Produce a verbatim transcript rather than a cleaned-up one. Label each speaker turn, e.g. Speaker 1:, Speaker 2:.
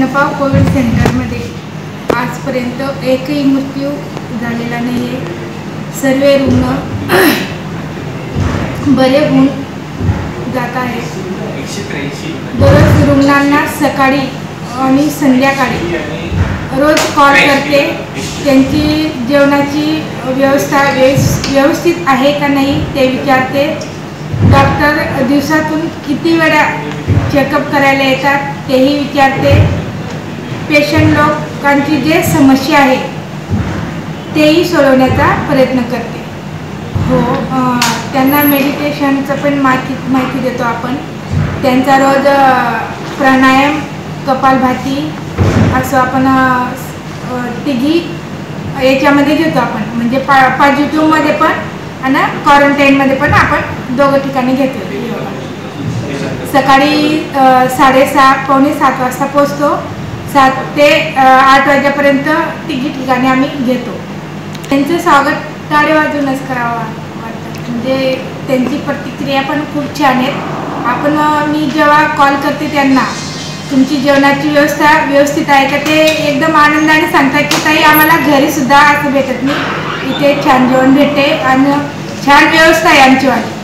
Speaker 1: मनपा कोविड सेंटरमध्ये आजपर्यंत एकही मृत्यू झालेला नाही आहे। सर्व रुग्ण बरे होऊन जात आहेत। दररोज रुग्णांना सकाळी आणि संध्याकाळी रोज कॉल करते, त्यांची जेवणाची व्यवस्था व्यवस्थित आहे का नाही ते विचारते। डॉक्टर दिवसातून किती वेळा चेकअप करायला येतात तेही विचारते। पेशंट लोकांची जे समस्या आहे तेही सोडवण्याचा प्रयत्न करते। हो, त्यांना मेडिटेशनचं पण माहिती माहिती देतो आपण। त्यांचा रोज प्राणायाम, कपालभाती असं आपण तिघी याच्यामध्ये घेतो आपण, म्हणजे पा पॉझिटिव्हमध्ये पण आणि क्वारंटाईनमध्ये पण आपण दोघं ठिकाणी घेतो। सकाळी साडेसात पावणे सात वाजता पोचतो, सात ते आठ वाजेपर्यंत तिघी ठिकाणी आम्ही घेतो। त्यांचं स्वागत टाळे वाजूनच करावं वाटतं, म्हणजे त्यांची प्रतिक्रिया पण खूप छान आहेत। आपण मी जेव्हा कॉल करते त्यांना तुमची जेवणाची व्यवस्था व्यवस्थित आहे का, ते एकदम आनंदाने सांगतात की ताई आम्हाला घरीसुद्धा असं भेटत नाही, इथे छान जेवण भेटते आणि छान व्यवस्था आहे आमचीवाली।